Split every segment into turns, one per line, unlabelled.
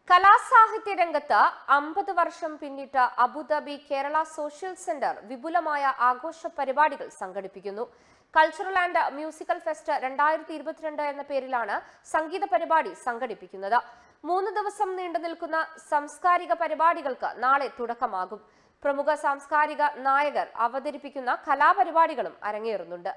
കലാസാഹിത്യ രംഗത്ത് 50 വർഷം പിന്നിട്ട അബുദാബി കേരള സോഷ്യൽ സെന്റർ വിപുലമായ ആഘോഷ പരിപാടികൾ സംഘടിപ്പിക്കുന്നു. കൾച്ചറൽ ആൻഡ് മ്യൂസിക്കൽ ഫെസ്റ്റ് 2022 എന്ന പേരിലാണ് സംഗീത പരിപാടി സംഘടിപ്പിക്കുന്നത്. 3 ദിവസം നീണ്ടുനിൽക്കുന്ന സാംസ്കാരിക പരിപാടികൾക്ക് നാളെ തുടക്കമാകും. പ്രമുഖ സാംസ്കാരിക നായകർ അവതരിപ്പിക്കുന്ന കലാപരിപാടികളും അരങ്ങേറുന്നുണ്ട്.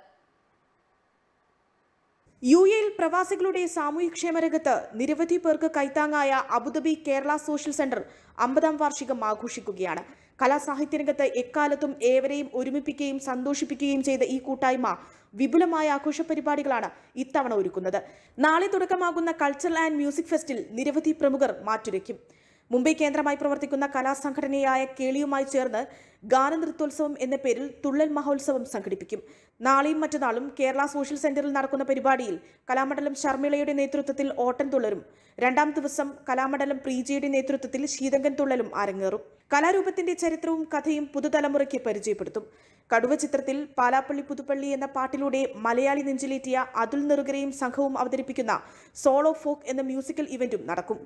യുഎയിൽ പ്രവാസികളുടെ സാമൂഹ്യക്ഷേമ രംഗത്ത് നിരവധി പേർക്ക് കൈത്താങ്ങായ അബുദാബി കേരള സോഷ്യൽ സെന്റർ 50ാം വാർഷികം ആഘോഷിക്കുകയാണ്. കലാസാഹിത്യ രംഗത്ത് എക്കാലത്തും ഏവരെയും ഒരുമിപ്പിക്കുകയും സന്തോഷിപ്പിക്കുകയും ചെയ്ത ഈ കൂട്ടായ്മ വിപുലമായ ആഘോഷ പരിപാടികളാണ് ഇത്തവണ ഒരുക്കുന്നത്. നാളെ തുടക്കമാകുന്ന കൾച്ചറൽ ആൻഡ് മ്യൂസിക് ഫെസ്റ്റിൽ നിരവധി പ്രമുഖർ മാറ്റുരയ്ക്കും. മുംബൈ കേന്ദ്രമായി പ്രവർത്തിക്കുന്ന കലാസംഘടനയായ കേളിയുമായി ചേർന്ന് ഗാനനൃത്തോത്സവം എന്ന പേരിൽ തുള്ളൽ മഹോത്സവം സംഘടിപ്പിക്കും. നാളെയും മറ്റന്നാളും കേരള സോഷ്യൽ സെന്ററിൽ നടക്കുന്ന പരിപാടിയിൽ കലാമണ്ഡലം ശർമിളയുടെ നേതൃത്വത്തിൽ ഓട്ടൻതുള്ളലും, 2ാം ദിവസം കലാമണ്ഡലം പ്രീജയുടെ നേതൃത്വത്തിൽ ശീതങ്കൻ തുള്ളലും അരങ്ങേറും. കലാരൂപത്തിന്റെ ചരിത്രവും കഥയും പുതുതലമുറയ്ക്ക് പരിചയപ്പെടുത്തും. കടുവ ചിത്രത്തിൽ പാലാപ്പള്ളി പുതുപ്പള്ളി എന്ന പാട്ടിലൂടെ മലയാളി നെഞ്ചിലേറ്റിയ അതുൽ നെറുകരയും സംഘവും അവതരിപ്പിക്കുന്ന സോളോ ഫോക്ക് എന്ന മ്യൂസിക്കൽ ഇവന്റും നടക്കും.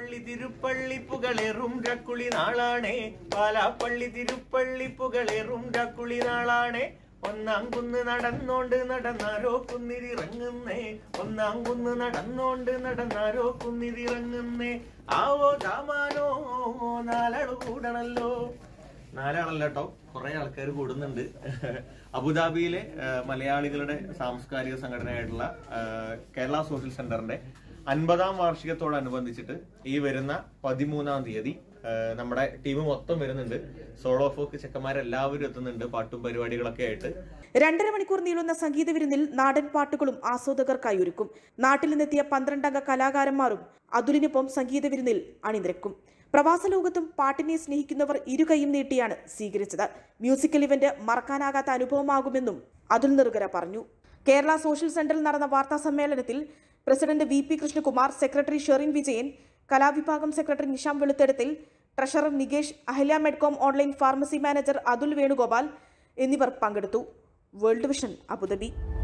ഒന്നാങ്കുന്ന് നടന്നോണ്ട് നടന്നാരോ കുന്നിരിറങ്ങുന്നേ, ഒന്നാങ്കുന്ന് നടന്നോണ്ട് നടന്നാരോ കുന്നിരിറങ്ങുന്നേ, ആവോ താമാനോ നാലാള് കൂടണല്ലോ. നാലാളല്ല കേട്ടോ, കുറെ ആൾക്കാർ കൂടുന്നുണ്ട്. അബുദാബിയിലെ മലയാളികളുടെ സാംസ്കാരിക സംഘടനയായിട്ടുള്ള കേരള സോഷ്യൽ സെന്ററിന്റെ 50ാം വാർഷികത്തോടനുബന്ധിച്ചിട്ട് ഈ വരുന്ന 13ാം തീയതി നമ്മുടെ ടീം മൊത്തം വരുന്നുണ്ട്. സോളോ ഫോക്ക് ചെക്കന്മാരെല്ലാവരും എത്തുന്നുണ്ട്, പാട്ടും പരിപാടികളൊക്കെ ആയിട്ട്.
2.5 മണിക്കൂർ നീളുന്ന സംഗീത വിരുന്നിൽ നാടൻ പാട്ടുകളും ആസ്വാദകർക്കായി ഒരുക്കും. നാട്ടിൽ നിന്നെത്തിയ 12 അംഗ കലാകാരന്മാരും അതുലിനൊപ്പം സംഗീത വിരുന്നിൽ അണിനിരക്കും. പ്രവാസ ലോകത്തും പാട്ടിനെ സ്നേഹിക്കുന്നവർ ഇരുകൈയും നീട്ടിയാണ് സ്വീകരിച്ചത്. മ്യൂസിക്കൽ ഇവന്റ് മറക്കാനാകാത്ത അനുഭവമാകുമെന്നും അതുൽ നെറുകര പറഞ്ഞു. കേരള സോഷ്യൽ സെന്ററിൽ നടന്ന വാർത്താ സമ്മേളനത്തിൽ president VP Krishnakumar, secretary Sherin Vijayan, കലാവിഭാഗം secretary Nisham Veluthedathil, treasurer Nikesh, Ahalya Medcom online pharmacy manager Athul Venugopal എന്നിവർ പങ്കെടുത്തു. World vision, Abu Dhabi.